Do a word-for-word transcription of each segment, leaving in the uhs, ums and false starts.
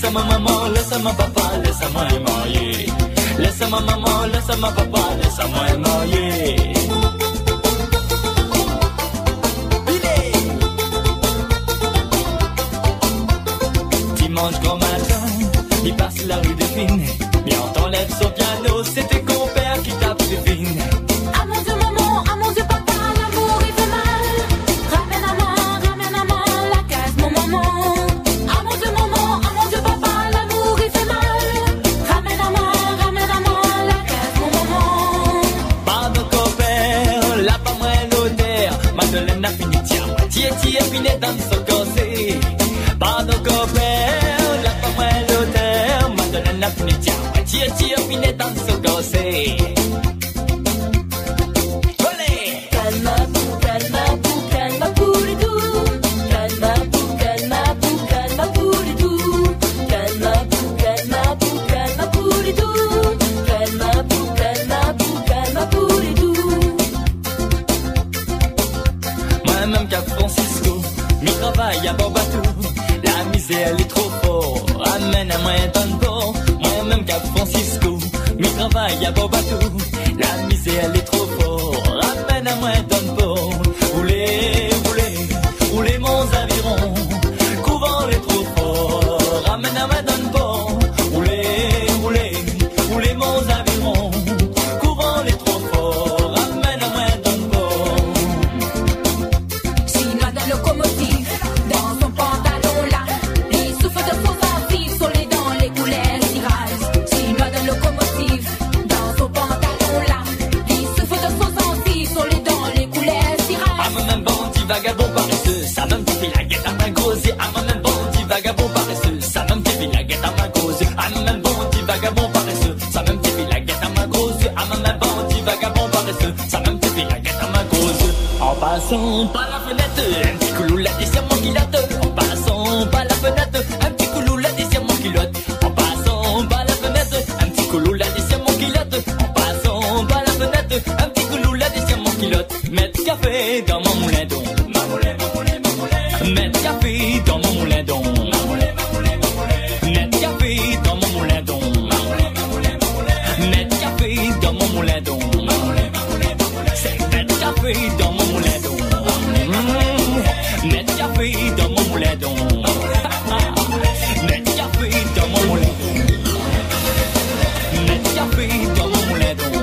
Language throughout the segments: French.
Laisse-moi maman, laisse-moi papa, laisse-moi marier. Laisse-moi maman, laisse-moi papa, laisse-moi marier. Dimanche grand matin, il passe la rue de Fine. Mais on t'enlève son piano, c'est tes compères qui tapent des fines. Ah mon Dieu maman, ah mon Dieu papa, l'amour il fait mal. Ramène maman, ramène maman, la case mon maman. Ah mon Dieu maman, ah mon Dieu papa, l'amour il fait mal. Ramène maman, ramène maman, la case mon maman. Pardon compère, là pas moi l'odeur. Madeleine a fini tiens, moitié tiens fini dans son corset. Pardon compère, là pas moi l'odeur. Madeleine a fini tiens, moitié tiens fini dans son corset. Moi-même Cap Francisco, mi travail à Borbatou. La misère elle est trop fort, amène à moi un tonne fort. Moi-même Cap Francisco, mi travail à Borbatou. La misère elle est trop fort, amène à moi un tonne fort. Roulez, roulez, roulez mon aviron, couvent les trop fort, amène à moi un tonne fort. Roulez, roulez, roulez mon aviron, couvent les trop fort, amène à moi un tonne fort. Chinois de locomotive, dans son pantalon là, il souffle de faux envies sur les dents, les couleurs cirage. Chinois de locomotive, dans son pantalon là, il souffle de faux envies sur les dents, les couleurs cirage. Ah moi-même bandit vagabond paresseux, ça même fait la guette à ma grosse. Ah moi-même bandit vagabond paresseux, ça même fait la guette à ma grosse. Ah moi-même bandit vagabond paresseux, ça même fait la guette à ma grosse. Ah moi-même bandit vagabond paresseux, ça même fait la guette à ma grosse. En passant par la fenêtre, un petit coulou la deuxième mon culotte. En passant par la fenêtre, un petit coulou la deuxième mon culotte. En passant par la fenêtre, un petit coulou la deuxième mon culotte. En passant par la fenêtre, un petit coulou la deuxième mon culotte. Mettre café dans mon moulin d'eau. Ma moulin, ma moulin, ma moulin. Mettre café dans mon moulin d'eau. Ma moulin, ma moulin, ma moulin. Mettre café dans mon moulin d'eau. Ma moulin, ma moulin, ma moulin. Mettre café dans mon moulin d'eau. Ma moulin, ma moulin, ma moulin. C'est mettre café dans mon moulin d'eau. Mmh. Mettre café dans mon moulin d'eau. Mettre café dans mon moulin d'eau. Mettre café dans mon moulin d'eau.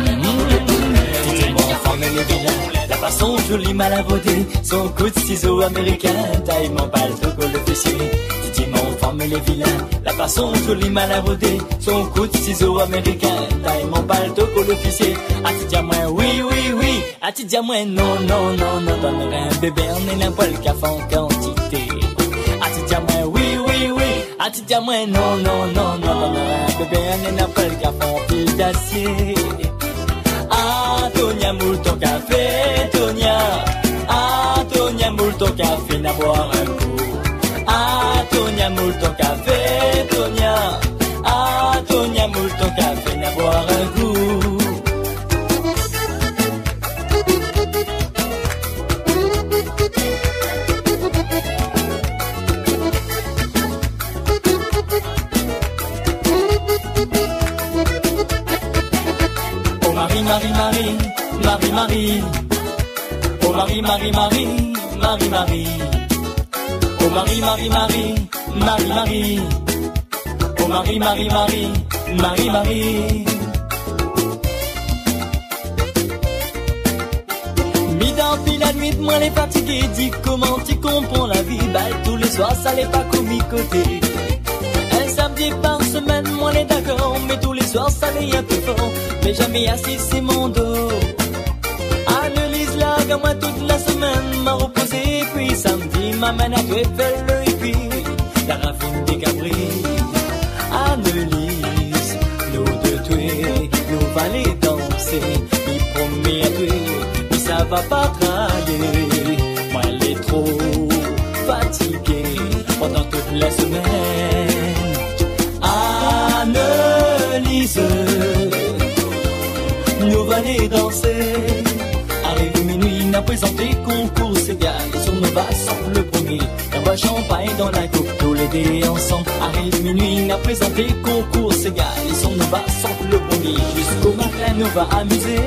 Dis-moi, femme les vilains, la façon jolie mal à voter, son coup de ciseau américain, taille mon balle de col officier. Dis-moi, femme les vilains, la façon jolie mal à voter, son coup de ciseau américain, taille mon balle de col officier. Ah, tu dis moi oui, oui, oui. Ah, tu dis moi non, non, non, non, donnerai un bébé, on est la poêle qu'à fond quantité. Ah, tu dis moi oui, oui, oui. Ah, tu dis moi non, non, non, non, donnerai un bébé, on est la poêle qu'à fond pile d'acier. Ah, Tonia, moule ton café, Tonia. Ah, Tonia, moule ton café, n'a boire un coup. Ah, Tonia, moule ton café, Tonia. Ah, Tonia, moule ton café, n'a boire un coup. Oh Marie, Marie, Marie, Marie, Marie. Oh Marie, Marie, Marie, Marie, Marie. Oh Marie, Marie, Marie, Marie, Marie. Oh Marie, Marie, Marie, Marie, Marie. Mis la nuit, moi les fatigués, dis comment tu comprends la vie. Balle tous les soirs, ça n'est pas côté. Un samedi par semaine, moi les d'accord, mais tous les soirs ça n'est un peu fort. Mais jamais assis, c'est mon dos. Analyse la gamme toute la semaine, m'a reposé, puis samedi, ma main a tué, fait le hippie. La raffine des cabris. Analyse, nous deux tuer, nous va les danser. Il promet à tuer, mais ça va pas travailler. Moi, elle est trop fatiguée pendant toute la semaine. Analyse, nous va les danser. Arrive minuit, n'a présenté concours égal. Sur nos bas semble le premier. Un bois champagne dans la coupe, tous les rêver ensemble. Arrive minuit, à présenter concours Sega. Les sons nous va sans le premier. Jusqu'au matin nous va amuser.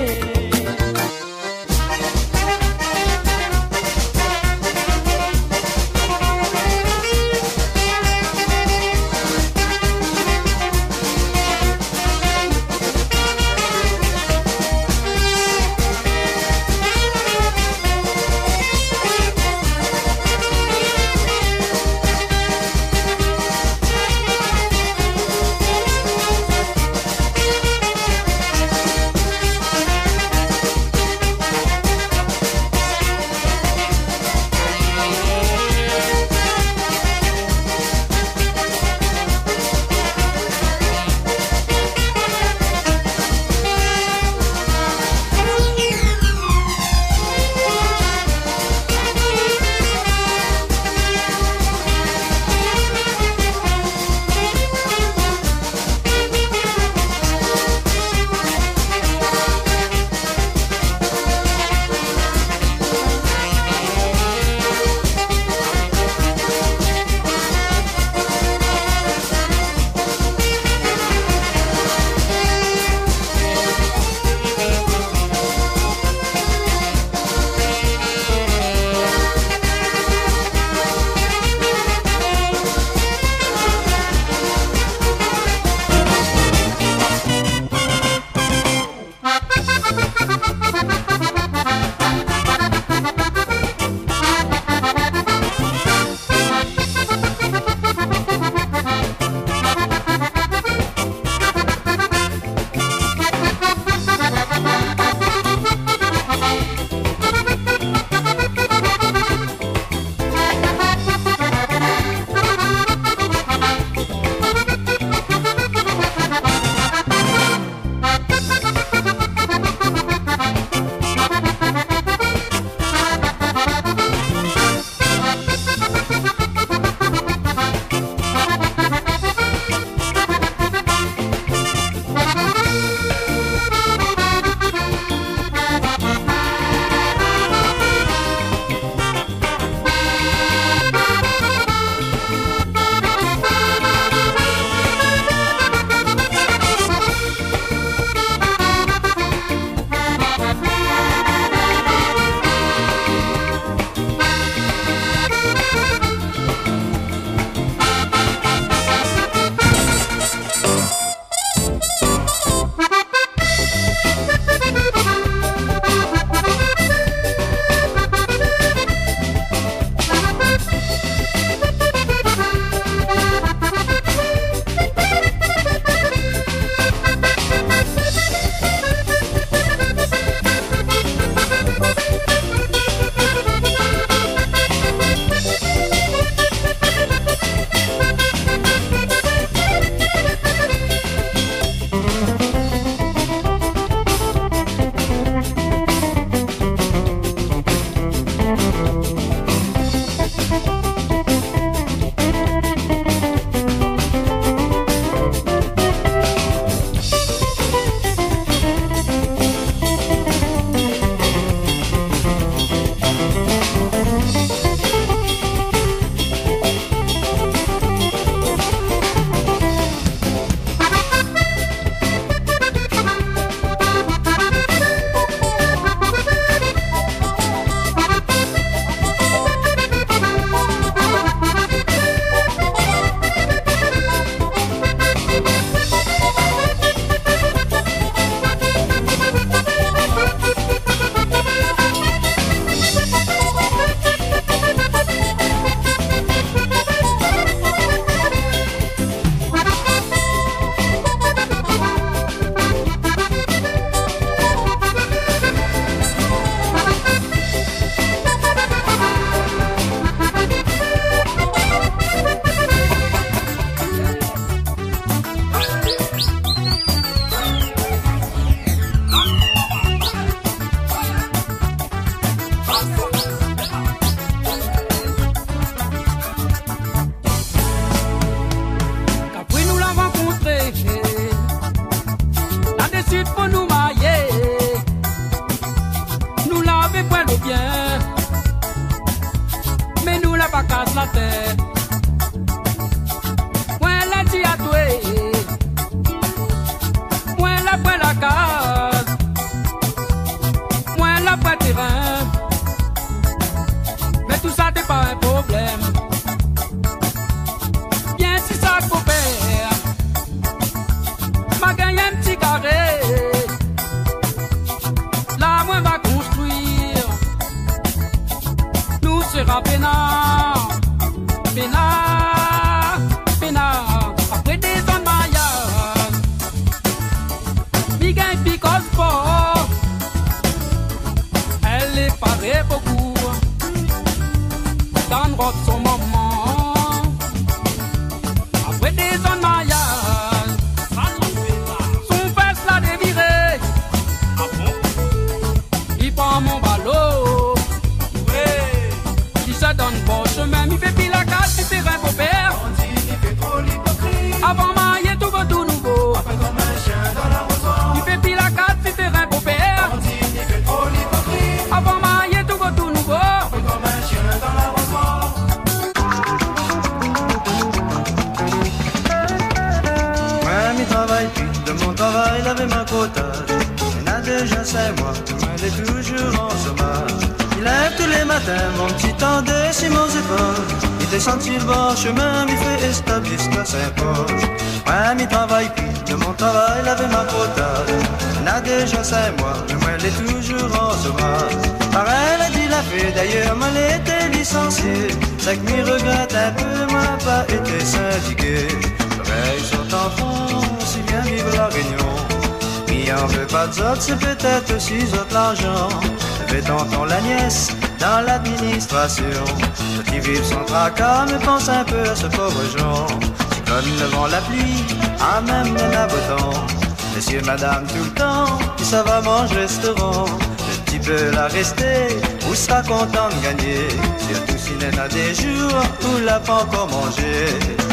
laver ma cotade. Il a déjà cinq mois, elle est toujours en chômage. Il lève tous les matins, mon petit tendait sur mon épaules. Il descend sur le bord chemin, il fait stop jusqu'à Saint-Paul. Ouais, il travaille plus, de mon travail, laver ma cotade. Il a déjà cinq mois, mais elle est toujours en chômage. Par elle a dit la fée, d'ailleurs, moi elle était licenciée. C'est que m'y regrette un peu, moi pas été syndiqué. Pareil sont enfants, si bien vivre la réunion. Qui en veut pas de autres, c'est peut-être aussi autres l'argent. Fait tonton la nièce dans l'administration. Ceux qui vivent sans tracas, mais pense un peu à ce pauvre Jean. Comme le vent, la pluie, à même le naboton. Messieurs, madame, tout le temps, qui ça va manger restaurant. Le petit peut la rester, ou sera content de gagner. Surtout s'il y en a des jours où l'a pas encore mangé.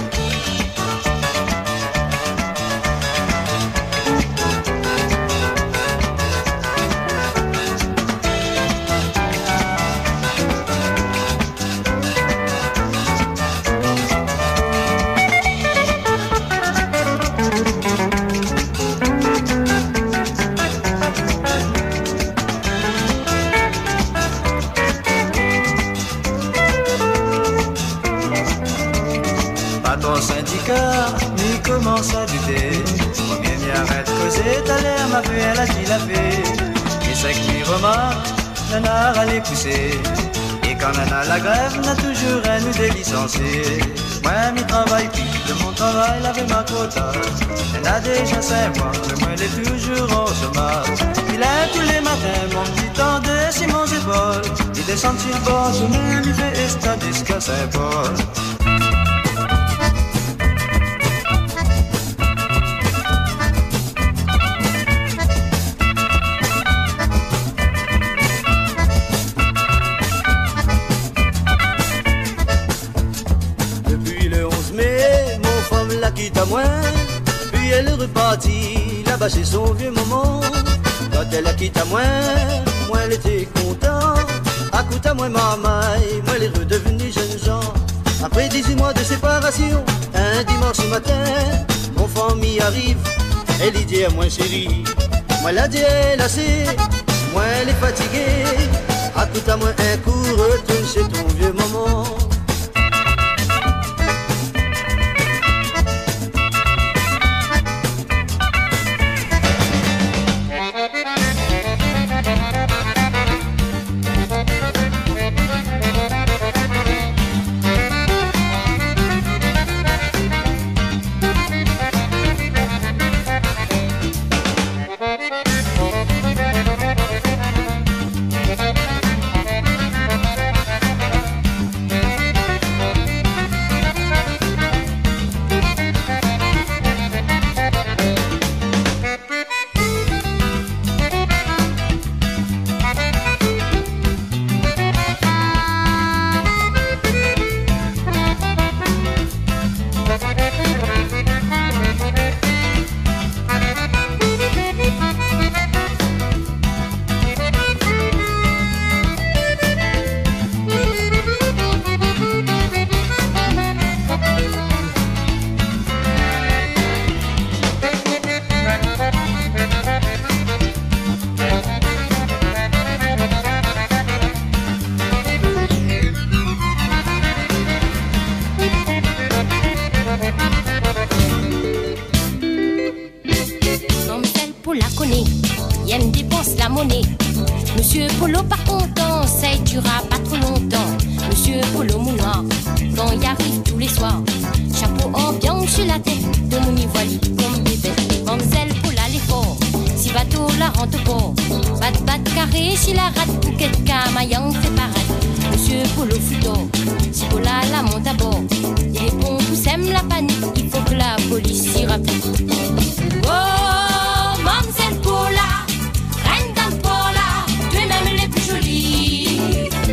M'y commence à douter. Combien m'y arrête de causer, t'as l'air m'a fait, elle a dit la fée. Et c'est que m'y remarque, Nana à les pousser. Et quand Nana la grève, n'a toujours un ou des licenciés. Moi m'y travaille plus, de mon travail laver ma quota. Elle a déjà cinq mois, mais moi elle est toujours au chômage. Il est tous les matins, mon petit tendait sur mon épaule. Il descend sur le bord, je me lui fais escale jusqu'à Saint-Paul. Quitte à moi, puis elle est repartie là-bas chez son vieux maman. Quand elle a quitté à moi, moi elle était content. À coup à moi maman, moi elle est redevenue jeune gens. Après dix-huit mois de séparation, un dimanche matin, mon famille arrive. Elle y dit à moi chérie, moi la dit elle assez, moi elle est fatiguée. À coup à moi un coup, retourne chez ton vieux maman. Monsieur Polo par contre, ça ne durera pas trop longtemps. Monsieur Polo Mounoir, quand il arrive tous les soirs, chapeau ambiant sur la tête de mon ivoire comme bébé. Mademoiselle Pola l'effort, si bateau la rentre au port, bat bat carré si la rate bouquette camaillant fait parade. Monsieur Polo Futo, si Pola la monte à bord, il est bon, vous sème la panique, il faut que la police s'y rapide. Oh, mademoiselle Pola, reine d'Ampola, tu es même les plus jolies.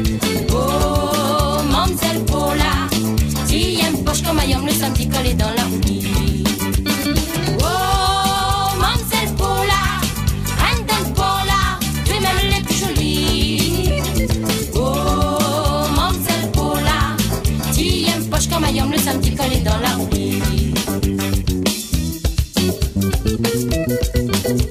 Oh, mademoiselle Pola, si y a une poche comme Ayam le samedi collé dans la rouille. Oh, mademoiselle Pola, reine d'Ampola, tu es même les plus jolies. Oh, mademoiselle Pola, si y a une poche comme Ayam le samedi collé dans la rouille.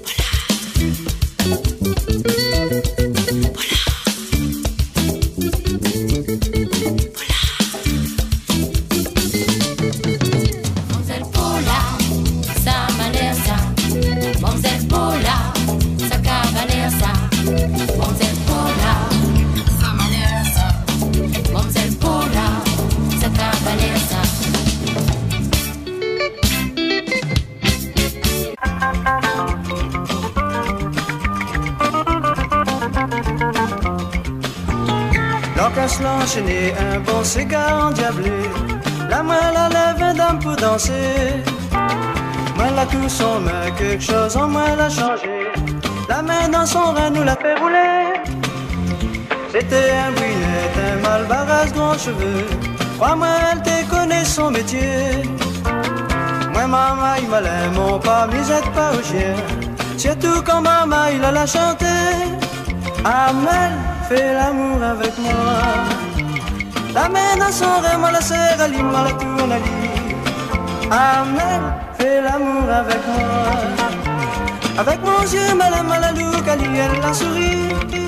se l'enchaîner, un bon cigare endiablé. La main la lève dame pour danser. Moi la tout son main, quelque chose en moi l'a changé. La main dans son rein nous l'a fait rouler. C'était un brunette, un malbarras grands cheveux. Crois-moi, elle te connaît son métier. Moi maman il m'a l'air, mon pas misette pas au chien. Surtout quand maman il a la chanter. Amel, fais l'amour avec moi. La main dans son rein, moi la serre à moi la tourne à lit. Amel, fais l'amour avec moi. Avec mon yeux, malin, malalou, elle la souris.